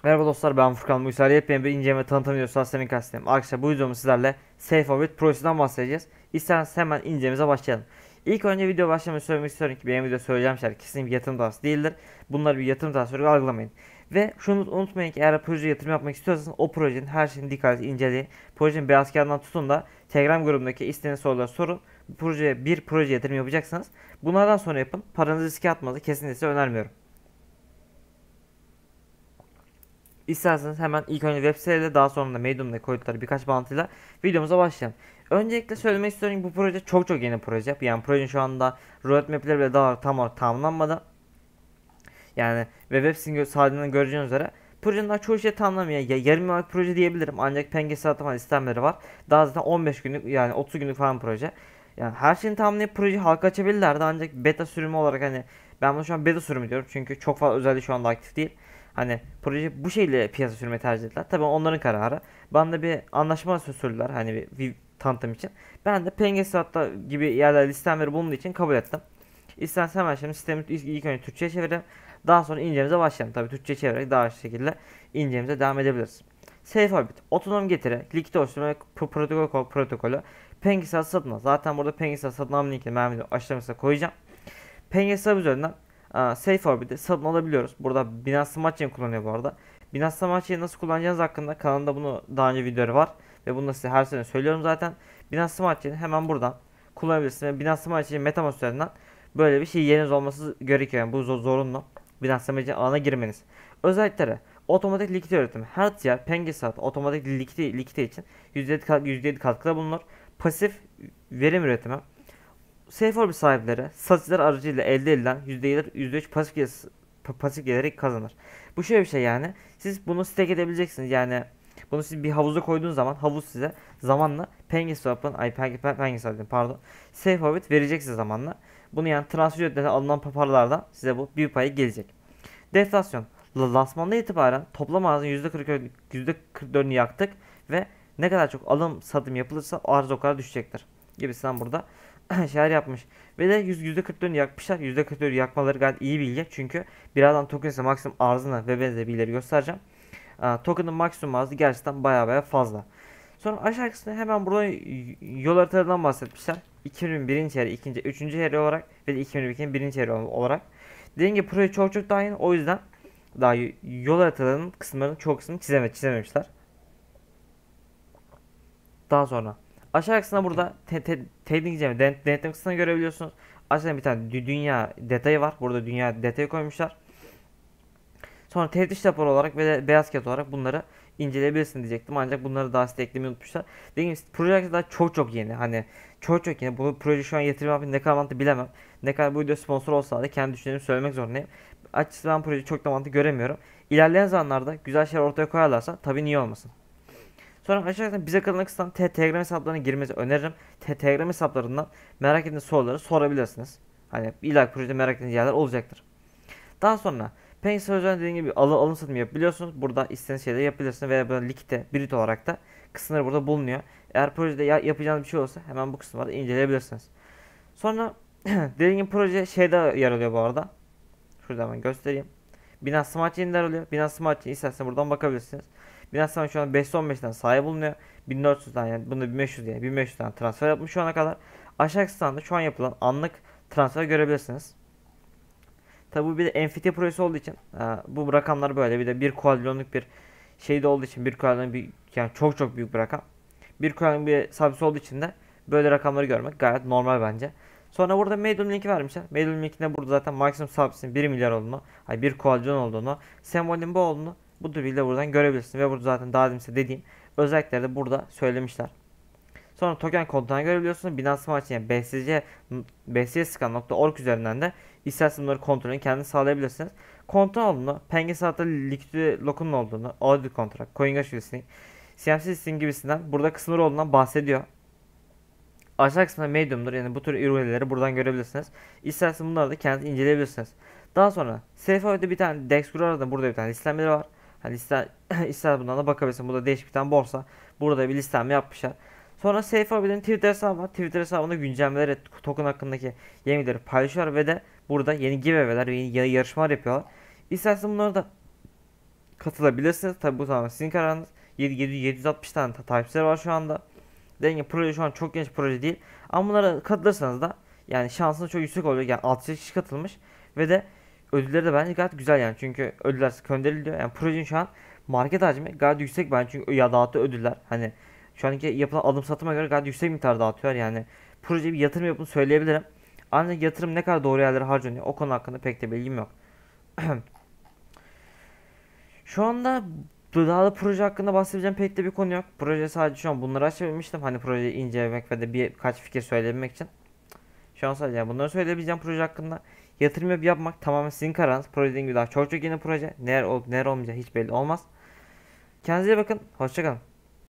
Merhaba dostlar, ben Furkan Muysal. Yepyeni bir inceleme tanıtım videosu sistemin karşısındayım. Arkadaşlar bu videomuz sizlerle SafeOrbit projesinden bahsedeceğiz. İsterseniz hemen incelememize başlayalım. İlk önce video başlamadan söylemek istiyorum ki benim video söyleyeceğim şeyler kesinlikle bir yatırım tavsiyesi değildir. Bunları bir yatırım tavsiyesi olarak algılamayın. Ve şunu unutmayın ki eğer projeye yatırım yapmak istiyorsanız o projenin her şeyini dikkatli inceleyin. Projenin beyaz kağıdından tutun da Telegram grubundaki istediğiniz soruları sorun. Bir proje yatırım yapacaksanız bunlardan sonra yapın. Paranızı riske atmanızı kesinlikle size önermiyorum. İsterseniz hemen ilk önce web siteyle daha sonra da Medium'da koydukları birkaç bağlantıyla videomuza başlayalım. Öncelikle söylemek istiyorum ki bu proje çok yeni proje. Yani projenin şu anda roadmap'leri bile daha tam olarak tamamlanmadı. Yani ve web sitesinin sağladığını göreceğiniz üzere projenin daha çoğu şey tamamlanmıyor. Yarım yıllık proje diyebilirim ancak pengesel atama sistemleri var. Daha zaten 15 günlük yani 30 günlük falan proje. Yani her şeyini tamamlayıp projeyi halka açabilirlerdi ancak beta sürümü olarak hani ben bunu şu an beta sürümü diyorum çünkü çok fazla özelliği şu anda aktif değil. Hani proje bu şeyle piyasa sürmeyi tercih ettiler. Tabii onların kararı. Bana da bir anlaşma söylediler hani bir tanıtım için. Ben de Pengesat'ta gibi yerler listemleri bulunduğu için kabul ettim. İstersen hemen şimdi sistemi ilk önce Türkçe'ye çevirelim. Daha sonra incelemize başlayalım. Tabii Türkçe çevirerek daha şekilde incelemize devam edebiliriz. SafeOrbit, otonom getiri, likit oluşturma ve protokolü Pengesat satın al. Zaten burada Pengesat satın alma linkini ben video aşağısına koyacağım. Pengesat üzerinden SafeOrbit'i satın alabiliyoruz. Burada Binance Smart Chain kullanıyor bu arada. Binance Smart Chain'i nasıl kullanacağınız hakkında kanalımda bunu daha önce videoları var. Ve bunu da size her sene söylüyorum zaten. Binance Smart Chain'i hemen buradan kullanabilirsiniz. Ve Binance Smart Chain MetaMask üzerinden böyle bir şey yeriniz olması gerekiyor. Yani bu zorunlu. Binance Smart Chain ağına girmeniz. Özellikleri otomatik likit üretimi. Her diğer Pengesat otomatik likite için %7 katkıda bulunur. Pasif verim üretimi. SafeOrbit sahipleri satıcılar aracılığıyla elde edilen %3 pasif geliri kazanır. Bu şöyle bir şey yani. Siz bunu stake edebileceksiniz. Yani bunu siz bir havuza koyduğunuz zaman havuz size zamanla Pengeswap'ın pardon SafeOrbit verecek size zamanla. Bunu yani transfer ücretlerinden alınan paralardan size bu bir payı gelecek. Deflasyon. Lansmandan itibaren toplam arzın %44'ünü yaktık ve ne kadar çok alım satım yapılırsa arz o kadar düşecektir. Gibisinden burada şeyler yapmış. Ve de %44'ünü yakmışlar. %44'ü yakmaları gayet iyi bilgi. Çünkü birazdan token'ın maksimum arzını ve benzeri bilgileri göstereceğim. Token'ın maksimum arzı gerçekten baya fazla. Sonra aşağı kısmında hemen burada yol haritalarından bahsetmişler. 2001. çeyreği, 2. 3. çeyreği olarak ve de 2022'nin 1. çeyreği olarak. Dediğim gibi proje çok daha yeni. O yüzden daha yol haritalarının kısımlarının çoğu kısmını çizememişler. Daha sonra aşağı kısmında burada trading gemi denetim kısmını görebiliyorsunuz. Aşağıda bir tane dünya detayı var. Burada dünya detayı koymuşlar. Sonra teftiş raporu olarak ve de beyaz kağıt olarak bunları inceleyebilirsin diyecektim. Ancak bunları daha size eklemeyi unutmuşlar. Dediğim gibi proje daha çok yeni. Hani çok yeni. Bu proje şu an yatırım yapayım ne kadar mantıklı bilemem. Ne kadar bu video sponsor olsa da kendi düşüncelerimi söylemek zorundayım. Açıkçası ben projeyi çok da mantıklı göremiyorum. İlerleyen zamanlarda güzel şeyler ortaya koyarlarsa tabii niye olmasın. Sonra aşağıdan bize kalan kısımdan Telegram hesaplarına girmenizi öneririm. Telegram hesaplarından merak ettiğiniz soruları sorabilirsiniz. Hani ileriki projede merak ettiğiniz yerler olacaktır. Daha sonra Paysal üzerinden dediğim gibi alım satım yapabiliyorsunuz. Burada istediğiniz şeyleri yapabilirsiniz veya böyle likite, brit olarak da kısımları burada bulunuyor. Eğer projede yapacağınız bir şey olursa hemen bu kısımları inceleyebilirsiniz. Sonra dediğim gibi proje şeyde yer alıyor bu arada. Şurada hemen göstereyim. Binance Smart Chain'de yer alıyor. Binance Smart Chain isterseniz buradan bakabilirsiniz. Binance Smart şu an 515'ten sahip bulunuyor. 1400 tane yani bunu 1500 diye 1500 tane transfer yapmış şu ana kadar. Aşağı kısımda şu an yapılan anlık transfer görebilirsiniz. Tabi bu bir de NFT projesi olduğu için bu rakamlar böyle bir de bir kuadrilyonluk bir şeyde olduğu için bir kuadrilyon bir yani çok büyük bir rakam. Bir kuadrilyonluk bir sabit olduğu için de böyle rakamları görmek gayet normal bence. Sonra burada Medium linki vermişler. Medium linkinde burada zaten maksimum sabitin 1 milyar olduğunu, hani bir kuadrilyon olduğunu, sembolün bu olduğunu bu bilgiyle buradan görebilirsin ve burada zaten daha size dediğim özellikleri de burada söylemişler. Sonra token kodlarını görebiliyorsunuz. Binance Smart Chain bscscan.org üzerinden de isterseniz bunları kontrolünü kendiniz sağlayabilirsiniz. Kontrol olduğunu, Pengesat'ta Liquidity Lock'un olduğunu, Audit Contract, CoinGecko Listing, CMC Listing gibisinden burada kısımları olduğundan bahsediyor. Aşağı kısmında Medium'dur yani bu tür ürünleri buradan görebilirsiniz. İsterseniz bunları da kendiniz inceleyebilirsiniz. Daha sonra SafeOrbit'te bir tane DEX kurarda burada bir tane listemeleri var. Hani ister bundan da bakabilirsin. Burada değişik bir tane borsa. Burada bir listeleme yapmışlar. Sonra SafeOrbit'in Twitter hesabı var. Twitter hesabında güncellemeleri, token hakkındaki yenilikleri paylaşıyor ve de burada yeni giveaway'ler ve yeni yarışmalar yapıyorlar. İstersen bunları da katılabilirsiniz. Tabi bu tamamen sizin kararınız. 760 tane takipçileri var şu anda. Dediğim gibi proje şu an çok genç proje değil. Ama bunlara katılırsanız da yani şansınız çok yüksek oluyor. Yani 6 kişi katılmış ve de ödülleri de bence gayet güzel yani. Çünkü ödüller gönderiliyor. Yani projenin şu an market hacmi gayet yüksek bence. Çünkü ya dağıttığı ödüller hani şu anki yapılan alım satıma göre gayet yüksek miktar dağıtıyor yani. Projeye bir yatırım yapıldığını söyleyebilirim. Ancak yatırım ne kadar doğru yerlere harcanıyor o konu hakkında pek de bilgim yok. Şu anda daha da proje hakkında bahsedeceğim pek de bir konu yok. Proje sadece şu an bunları açabilmiştim. Hani projeyi incelemek ve de birkaç fikir söyleyebilmek için. Şu an sadece yani bunları söyleyebileceğim proje hakkında. Yatırım yapmak tamamen sizin kararınız. Proje dediğim gibi daha çok çok yeni proje. Neler olup neler olmayacağı hiç belli olmaz. Kendinize iyi bakın. Hoşçakalın.